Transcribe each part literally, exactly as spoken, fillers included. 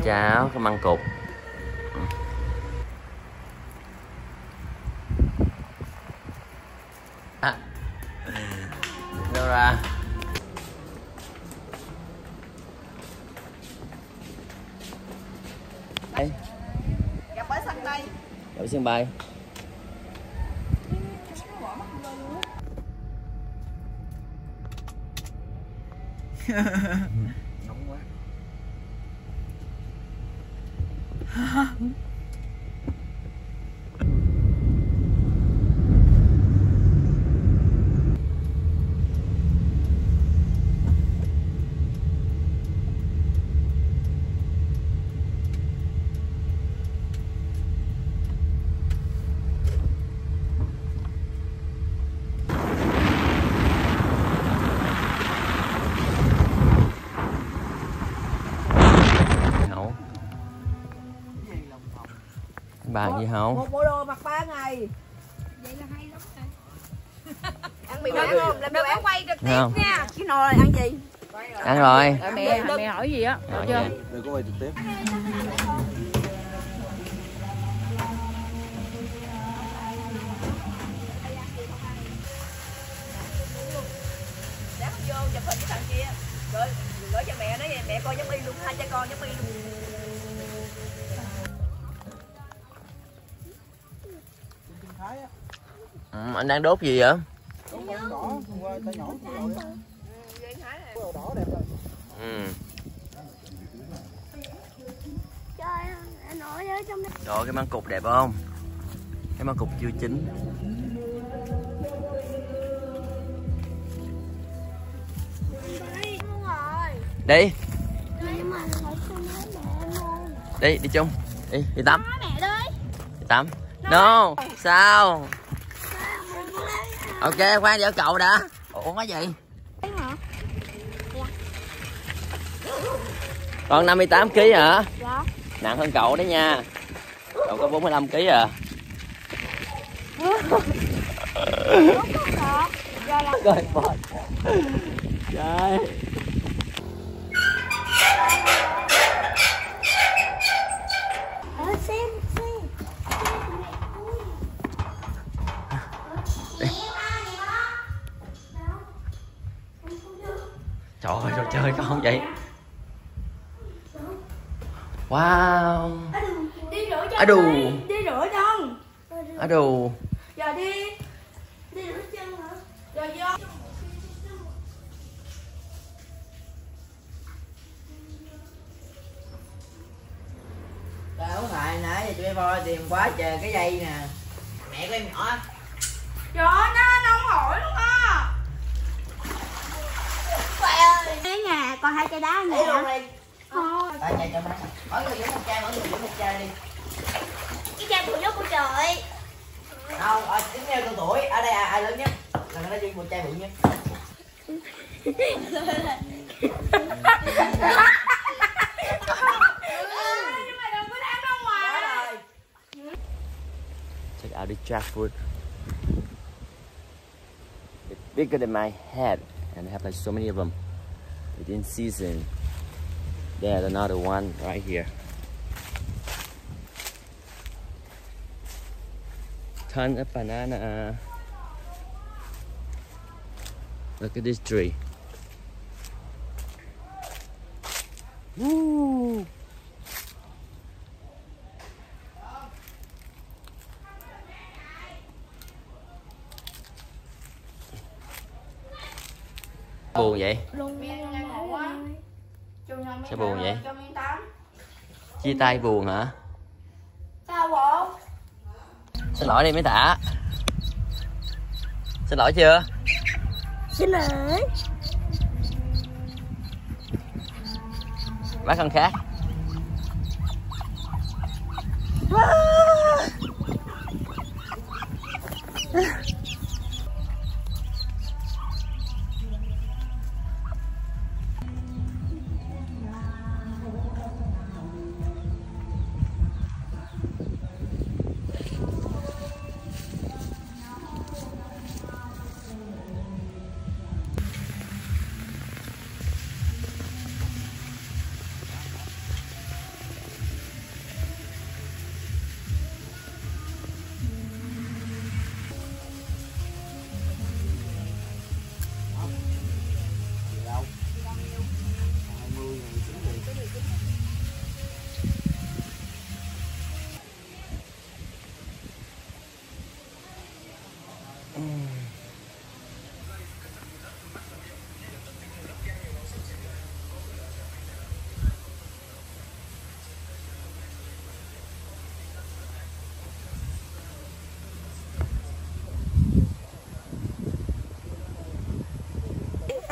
cháo, cái măng cụt. À. Đâu ra? Đây. Gặp ở sân bay. Ở sân bay. Nóng quá. Bàn gì không? Một bộ đồ mặc ba ngày. Vậy là hay lắm rồi. Ăn mì bán không? Làm đồ ăn quay trực tiếp Không. nha. Cái nồi ăn gì? Ăn rồi. Rồi mẹ mẹ hỏi gì á? Được chưa? Đừng có quay trực tiếp. Dám vô chụp hình với thằng kia. Rồi gửi cho mẹ nói mẹ coi giống y luôn, hai cha con giống y luôn. Ừ, anh đang đốt gì vậy? Ừ. Rồi cái măng cụt đẹp không? Cái măng cụt chưa chín. Đi. Đi, đi chung. Đi, đi tắm. Đi tắm. No, sao? Ok, khoan vợ cậu đã. Ủa cái gì? Con năm mươi tám ki lô gam hả? Dạ. Nặng hơn cậu đấy nha. Cậu có bốn mươi lăm ki lô gam à. Rồi mệt. Trời. Trời ơi, đồ chơi con vậy. Wow. Đi rửa chân. À đù. Đi rửa chân. À đù. Giờ đi. Đi rửa chân hả? Rồi vô. Đâu phải nãy giờ tụi voi tìm quá trời cái dây nè. Mẹ của em nhỏ. Trời ơi, nó nóng hổi luôn á. Cái nhà còn hai chai đá ở Lấy luôn nhà. đi. Thôi. Tại nhà cho má. Mỗi người giữ một chai, mỗi người giữ một chai đi. Cái chai bự nhất của trời. Không, ở tính theo độ tuổi, ở đây ai, ai lớn nhất? Là nó giữ một chai bự nhất. Check out the jackfruit. It's bigger than my head, and I have like so many of them. Within season. There's another one right here. Ton of banana. Look at this tree. Woo! Buồn vậy? Sao buồn vậy? Chia tay buồn hả? Sao bộ? Xin lỗi đi mấy tả. Xin lỗi chưa? Xin lỗi. Bác con khác.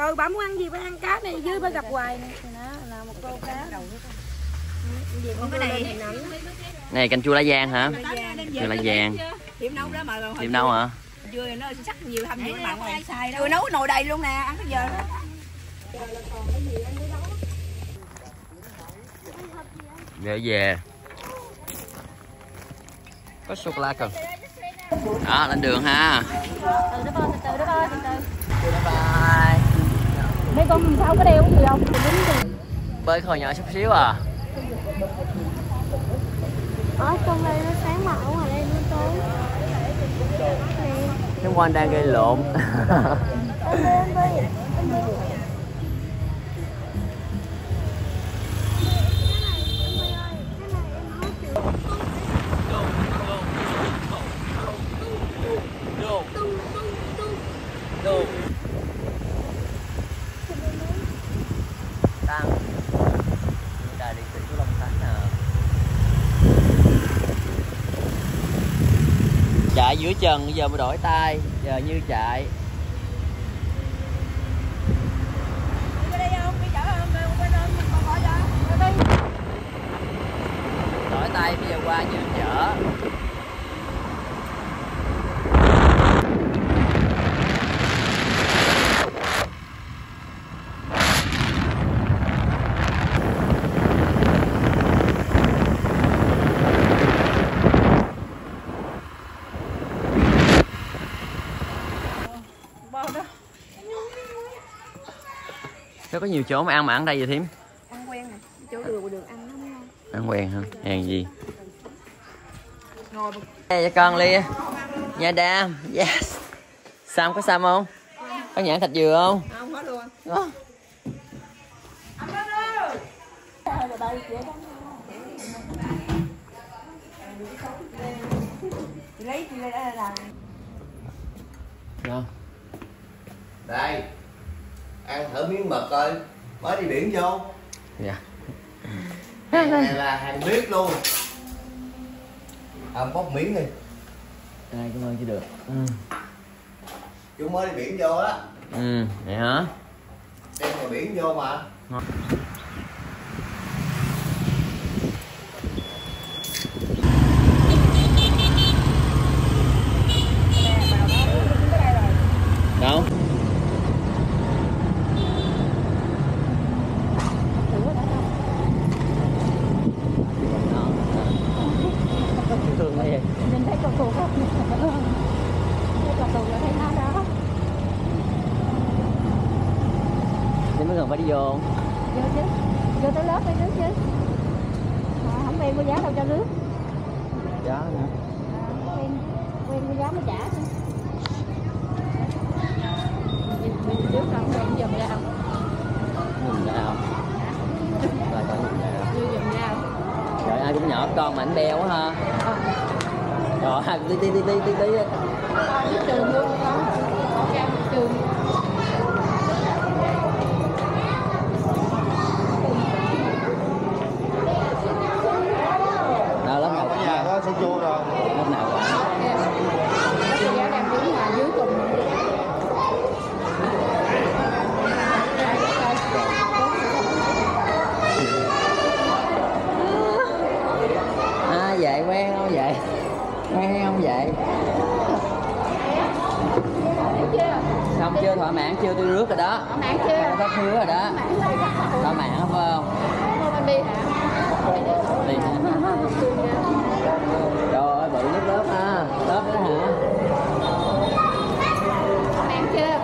Ừ, bà muốn ăn gì bà ăn cá này dưới bà gặp hoài nè. Đó là một cô cá. Cái này này canh chua lá giang hả? Chua lá giang. Điểm nấu đó mà. Điểm nấu hả? Chưa nó sắc nhiều thăm nhiều bạn rồi. Chưa nấu nồi đầy luôn nè, ăn cái giờ đó. Về về. Có sô cô la cần. Đó, lên đường ha. Từ đó bơi, từ từ đó bơi, từ từ. Bye bye. Mấy con sao có đeo cái gì không? Bơi hồi nhỏ chút xíu à. Ở trong đây nó sáng mà ở ngoài đây nó tối. Chúng con đang gây lộn. Tăng đài điện tử của Long Khánh nè. Chạy giữa chân giờ mới đổi tay, giờ như chạy. Đổi tay bây giờ qua như chở. Sao có nhiều chỗ mà ăn mà ăn đây vậy thím? Ăn quen nè, chỗ đường đường ăn nó ngon. Ăn quen hả? Hàng gì? Đây cho con ly nha đam. Yes. Sam có Sam không? Có nhãn thịt dừa không? Không có luôn. Đó. Lấy chị lấy đây là Đâu? Đây, ăn thử miếng mực coi, mới đi biển vô. Dạ. Hàng này là hàng biết luôn. Ông bóc miếng đi. Đây cảm ơn chứ được. Ừ. Chú mới đi biển vô đó. Ừ, vậy hả? Đem ngoài biển vô mà. Đâu? Thương đây. Nhìn thấy con cục không? Thấy con cục là thấy nó đó. Nên mới gần phải đi vô. Vô chứ. Vô tới lớp đi nước chứ. À, không quen mua giá đâu cho nước. Giá nữa. À, quen quen mua giá mới trả chứ. Trước không quen dùm ra không? Nhìn ra không? Rồi coi nhìn ra không? Chưa dùm ra không? Trời ai cũng nhỏ con mà anh beo quá ha. Rồi ai cũng tí tí tí tí tí tí. Cái trường luôn có. Có cao một trường. Đâu lớp nào Ở nhà đó sẽ chua rồi. lớp nào rồi? Lớp cô giáo đang đứng ngoài dưới cùng. À vậy quen không vậy? Quen không vậy? Xong chưa, thỏa mãn chưa, tôi rước rồi đó. Thỏa mãn chưa? Thắp hứa rồi đó. Thỏa mãn phải không? Con đi hả? Đi hả? Trời ơi bự nhất lớp ha. Lớp đó hả? Thỏa mãn chưa?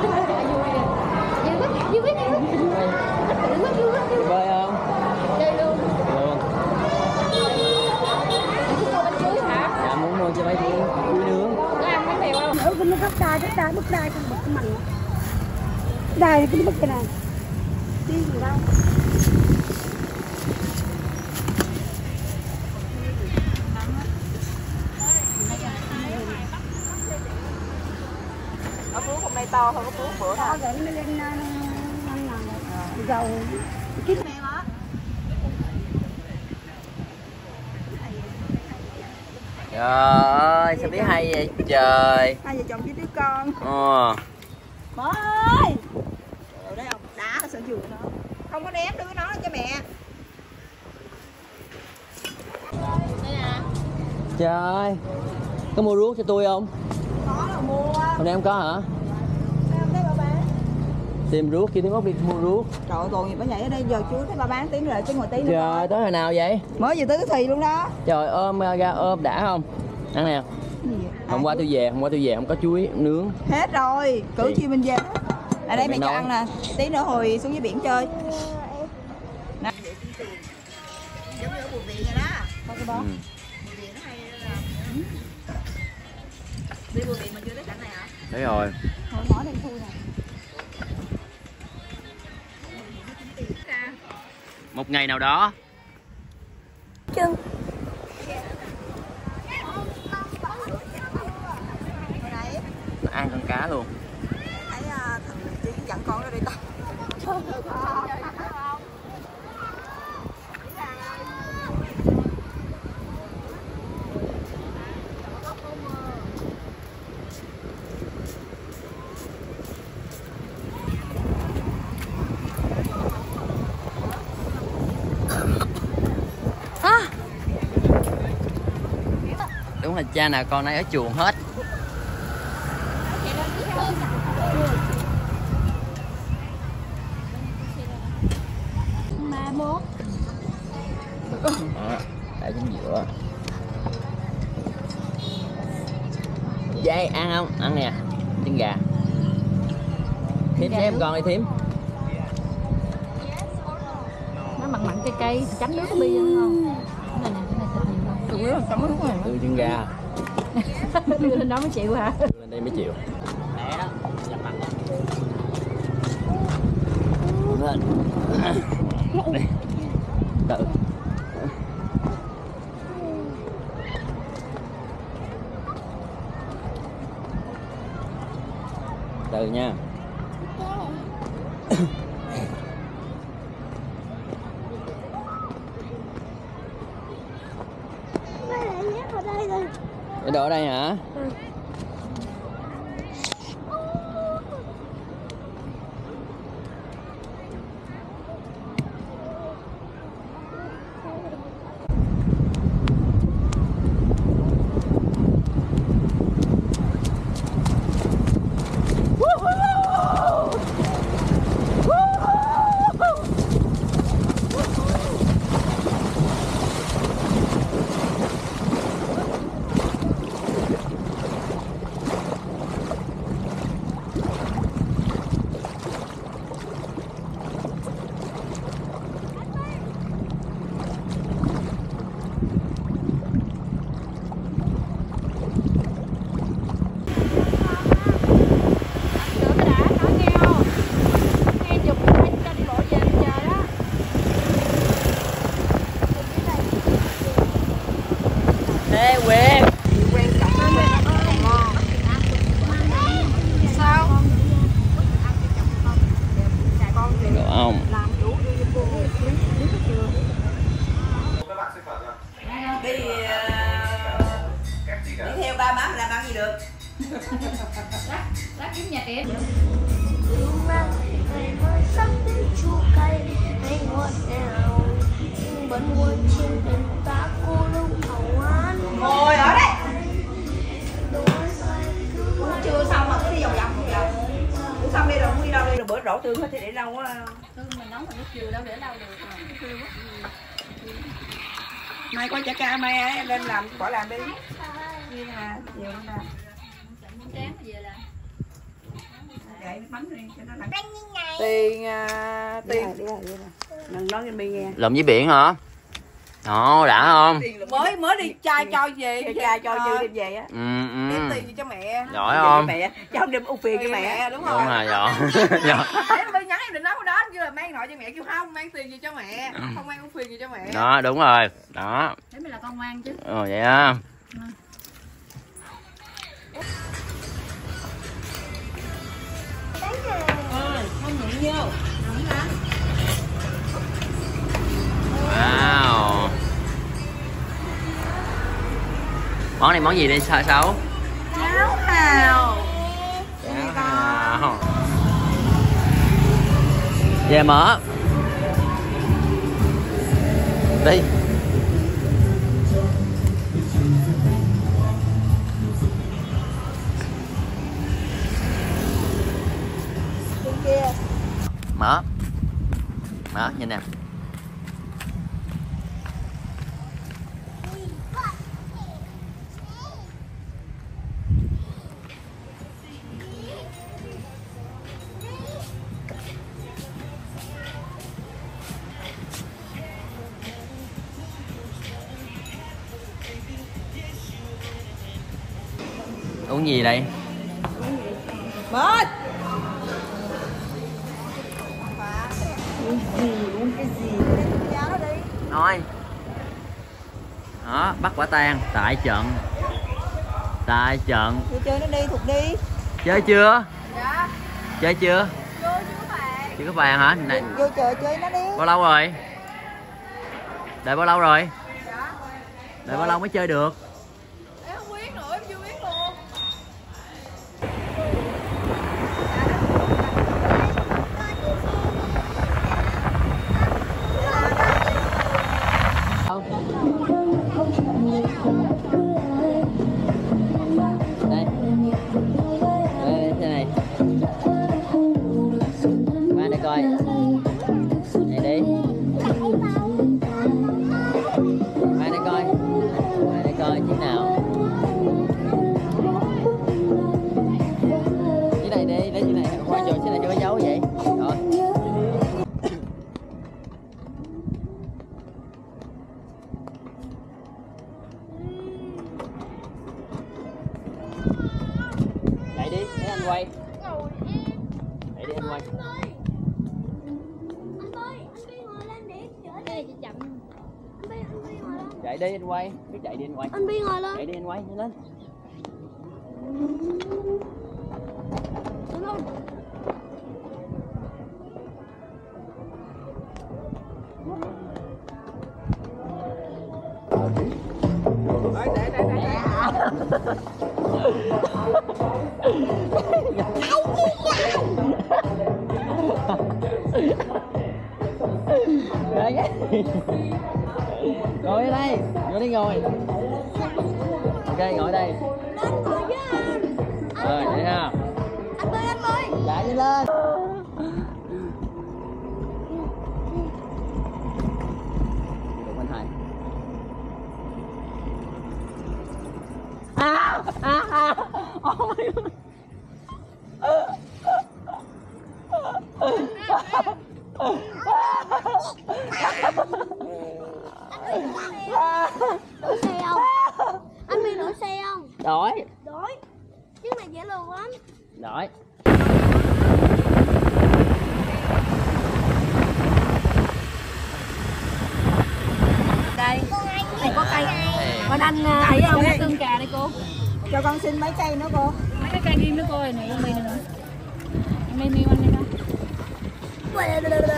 Vui quá, vui quá, vui quá. Vui quá, vui quá, vui quá. Bơi không? Chơi luôn. Luôn. Mua bánh chuối hả? Dạ muốn mua cho mấy chuối chuối nướng. Có ăn bánh bèo không? Nữa cái nó gấp đai, gấp đai, bức đai trong bực của mình. Đai cái bức cái này. Đi gì đâu. có cuốn hôm nay to hơn có cuốn bữa thôi. Rồi nó lên năm ngàn dầu kít này hả? Trời ơi sao biết hay vậy trời. Hai vợ chồng với đứa con. Ờ. Bỏ ơi. sữa dừa nó. Không có ném, đưa nó cho mẹ. Trời ơi, có mua ruốc cho tôi không? Có là mua. Hôm nay em có hả? Sao thấy bà bán? Tìm ruốc, kia tiếng ốc đi mua ruốc. Trời ơi, tội nghiệp bà nhảy ở đây giờ chưa thấy bà bán tiếng rồi chứ ngồi tí nữa. Trời, tới hồi nào vậy? Mới vừa tới cái thì luôn đó. Trời, ôm ra ôm đã không? Ăn nè. Hôm qua tôi về, hôm qua tôi về không có chuối nướng. Hết rồi, cử Thì... chi mình về. Ở đây mày cho nói. ăn nè, tí nữa hồi xuống dưới biển chơi. Nè. Giống như ở Bùi Viện rồi đó. Con cái bó. Ừ. Bùi Viện nó hay là... Đi Bùi Viện mà chưa tới cảnh này hả? Thấy rồi. Thôi mỏ đen thui nè. Một ngày nào đó. Chân. Nó ăn con cá luôn. Thấy thằng Chí dẫn con nó đi tắm. Đúng là cha nào con nấy ở chuồng hết. Ba mốt. Đó, để chính giữa. Dây ăn không? Ăn nè, chân gà. Thím cho em con đi thím. Nó mặn mặn cây cây, chấm nước có bi không? Cái này nè, cái này thịt nhiều không? Tụi nó chấm nước này. Từ chân gà. Đưa lên đó mới chịu hả? Đưa lên đây mới chịu. Mẹ đó, dập mặt đó. Lên. Đi. Tự. Từ nha. Cái đồ ở đây hả? Ừ. Ê Quyền. Quen chồng nó quen nó còn ngon. Sao? Được không? Làm chủ đi cô biết chưa? Đi đi theo ba má làm ăn gì được? Lát kiếm nhà trẻ. Ngồi ở đây. Uống chưa xong mà cứ đi vòng vòng vòng vòng. Uống xong đi rồi muốn đi đâu đi rồi bữa đổ tương hết thì để đâu quá. Tương mình nấu mà nước dừa đâu để đâu được. Mai có chả ca mai ấy lên làm bỏ làm đi. Nhưng mà nhiều lắm nè. Tráng về là Để bánh đi cho nó lạnh. Tiền uh, tiền. Đừng nói cho mi nghe. Lộn với biển hả? Ồ, đã không? Mới mới đi trai cho về, trai cho như về á. Ừ, ừ. Đem tiền gì cho mẹ. Giỏi không? Mẹ, cho không đem ưu phiền cho mẹ, đúng không? Đúng rồi, giỏi. Giỏi. Em bây nhắn em định nói cái đó chứ là mang nội cho mẹ kêu không mang tiền gì cho mẹ, không mang ưu phiền gì cho mẹ. Đó, đúng rồi. Đó. để mình là con ngoan chứ. Ồ, vậy á. Không nhịn vô. Wow. Món này món gì đây sao xấu? Cháo hào. Cháo hào. Về mở. Đi. Mở. Mở, nhìn nè. Uống gì đây? Mệt. Thôi. Đó, bắt quả tang tại trận. Tại trận. Chơi chơi nó đi, Thục đi. Chơi chưa? Dạ. Chơi chưa? Vô chưa bạn? Chưa có bàn hả? Này. Vô chờ chơi nó đi. Bao lâu rồi? Đợi bao lâu rồi? Đợi bao lâu mới chơi được? Em không biết nữa, em chưa biết luôn. Đây. Đây, thế này. Qua đây coi. Đây đi. Qua đây coi. Qua đây coi chiếc nào. Chiếc này đi, lấy chiếc này. Khoan rồi, chiếc này cho có dấu vậy. Rồi. Dậy đi, để anh quay. Dậy đi anh quay. Chạy đi anh quay, biết chạy đi anh quay. Anh Bi ngồi lên. Chạy đi anh quay, nhanh lên. Đúng không? Ngồi ở đây, ngồi đi ngồi. Ok, ngồi đây. Rồi, vậy ha. Anh Bi, anh Bi. Chạy đi lên. Đụng anh Hải. À, à, à. Oh my God. Đổi xe không? Anh Bi đổi xe không? Đổi. Đổi. Chiếc này dễ lường lắm. Đổi. Đây. Này có cây. Bên anh thấy không? Có tương cà đây cô. Cho con xin mấy cây nữa cô. Mấy cái cây riêng nữa cô ơi, này con Bi nữa. Em đi miêu anh đi đâu?